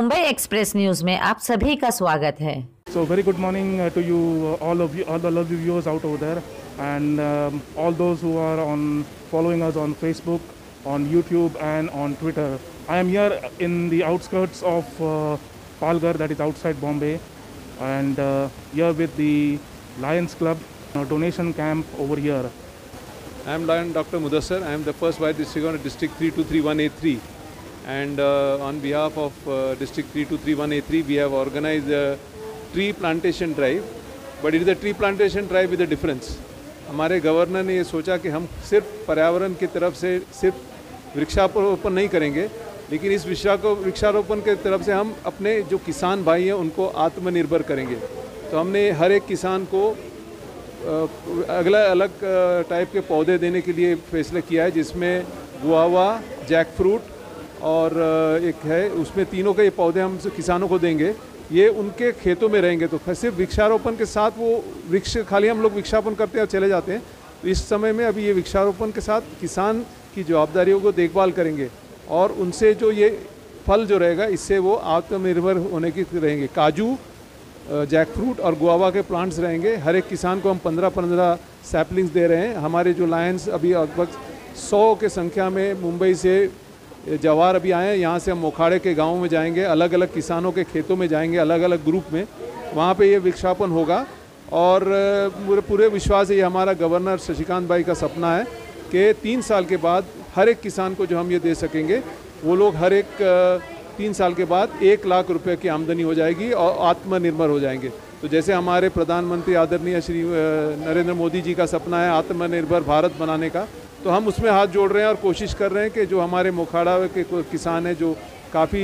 Mumbai express news में आप सभी का स्वागत है। So very good morning to you, all the lovely viewers out over there, and all those who are following us on Facebook, on YouTube, and on Twitter. I am here in the outskirts of Palghar, that is outside Bombay, and here with the Lions Club donation camp over here. I am Lion Dr. Mudassar. I am the first Vice District Governor, District 3231A3. And on behalf of District 3231A3, we have organized a tree plantation drive. But it is a tree plantation drive with a difference. हमारे governor ने ये सोचा कि हम सिर्फ पर्यावरण की तरफ से सिर्फ वृक्षारोपण नहीं करेंगे, लेकिन इस वृक्षारोपण के तरफ से हम अपने जो किसान भाई हैं उनको आत्मनिर्भर करेंगे। तो हमने हर एक किसान को अलग टाइप के पौधे देने के लिए फैसला किया है, जिसमें गुआवा, जैक फ्रूट और एक है, उसमें तीनों के ये पौधे हम किसानों को देंगे। ये उनके खेतों में रहेंगे। तो सिर्फ वृक्षारोपण के साथ वो वृक्ष खाली हम लोग वृक्षारोपण करते हैं और चले जाते हैं। तो इस समय में अभी ये वृक्षारोपण के साथ किसान की जवाबदारियों को देखभाल करेंगे और उनसे जो ये फल जो रहेगा इससे वो आत्मनिर्भर होने की रहेंगे। काजू, जैक फ्रूट और गुआवा के प्लांट्स रहेंगे। हर एक किसान को हम 15-15 सैपलिंग्स दे रहे हैं। हमारे जो लायंस अभी लगभग 100 के संख्या में मुंबई से जवार अभी आए हैं। यहाँ से हम मोखाड़े के गाँव में जाएंगे, अलग अलग किसानों के खेतों में जाएंगे, अलग अलग ग्रुप में, वहाँ पे ये वृक्षारोपण होगा। और पूरे विश्वास है, ये हमारा गवर्नर शशिकांत भाई का सपना है कि 3 साल के बाद हर एक किसान को जो हम ये दे सकेंगे, वो लोग हर एक 3 साल के बाद 1 लाख रुपए की आमदनी हो जाएगी और आत्मनिर्भर हो जाएंगे। तो जैसे हमारे प्रधानमंत्री आदरणीय श्री नरेंद्र मोदी जी का सपना है आत्मनिर्भर भारत बनाने का, तो हम उसमें हाथ जोड़ रहे हैं और कोशिश कर रहे हैं कि जो हमारे मोखाड़ा के किसान हैं जो काफ़ी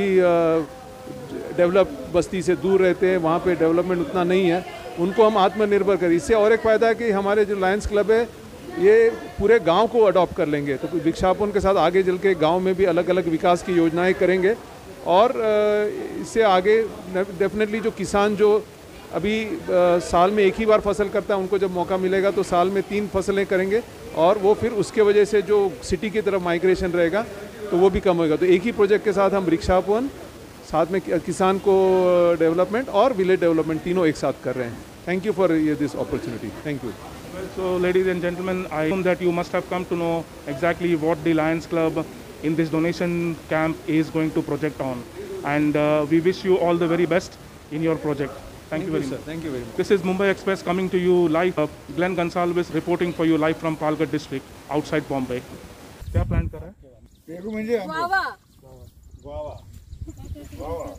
डेवलप बस्ती से दूर रहते हैं, वहाँ पे डेवलपमेंट उतना नहीं है, उनको हम आत्मनिर्भर करें। इससे और एक फ़ायदा है कि हमारे जो लायंस क्लब है ये पूरे गांव को अडॉप्ट कर लेंगे। तो वृक्षारोपण के साथ आगे चल के गाँव में भी अलग अलग विकास की योजनाएँ करेंगे और इससे आगे डेफिनेटली जो किसान जो अभी साल में एक ही बार फसल करता है, उनको जब मौका मिलेगा तो साल में 3 फसलें करेंगे और वो फिर उसके वजह से जो सिटी की तरफ माइग्रेशन रहेगा तो वो भी कम होगा। तो एक ही प्रोजेक्ट के साथ हम वृक्षारोपण, साथ में किसान को डेवलपमेंट और विलेज डेवलपमेंट तीनों एक साथ कर रहे हैं। Thank you for this opportunity. Thank you. So ladies and gentlemen, I assume that you must have come to know exactly what the Lions Club in this donation camp is going to project on, and we wish you all the very best in your project. Thank you very much. Thank you very much. This is Mumbai Express coming to you live. Glenn Gonsalves reporting for you live from Palghar district outside Bombay. क्या plan कर रहा है? Peru म्हणजे guava. Guava. Guava.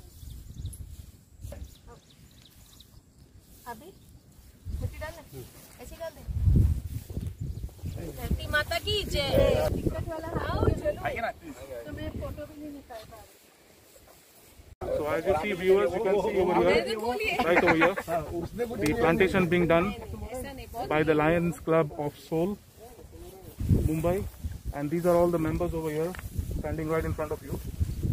अभी मिट्टी डालना, ऐसे डाल दे। धरती माता की जय। टिकट वाला आओ चलो। तो मैं फोटो भी नहीं निकाल पा रही। So as you see, viewers, you can see over here, right over here, the plantation being done by the Lions Club of Seoul, Mumbai, and these are all the members over here standing right in front of you.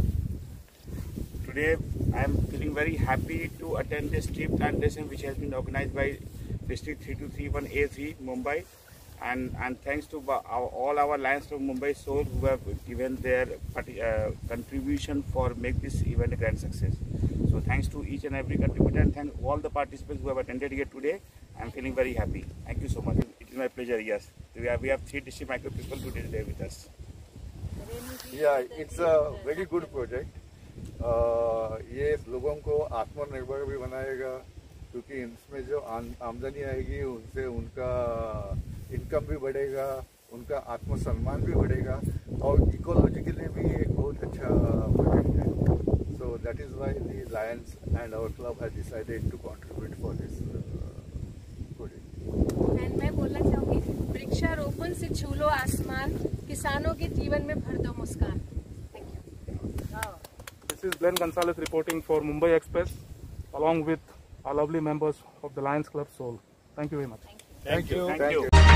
Today I am feeling very happy to attend this tree plantation which has been organized by District 3231A3 Mumbai, and thanks to all our Lions from Mumbai Seoul who have given their contribution for make this event a grand success. So thanks to each and every contributor, and thank all the participants who have attended here today. I am feeling very happy. Thank you so much. It is my pleasure. Yes, we have 3 district micro people today with us. Yeah, it's a very good project. ये लोगों को आत्मनिर्भर भी बनाएगा, क्योंकि इसमें जो आमदनी आएगी उनसे उनका इनकम भी बढ़ेगा, उनका आत्मसम्मान भी बढ़ेगा और इकोलॉजी के लिए भी एक बहुत अच्छा प्रोजेक्ट है। So that is why the lions and our club has decided to contribute for this project. And मैं बोलना चाहूँगी, वृक्षारोपण से छू लो आसमान, किसानों के जीवन में भर दो मुस्कान। Thank you. This is Glenn Gonsalves reporting for Mumbai Express, along with our lovely members of the Lions Club Seoul. Thank you very much. Thank you.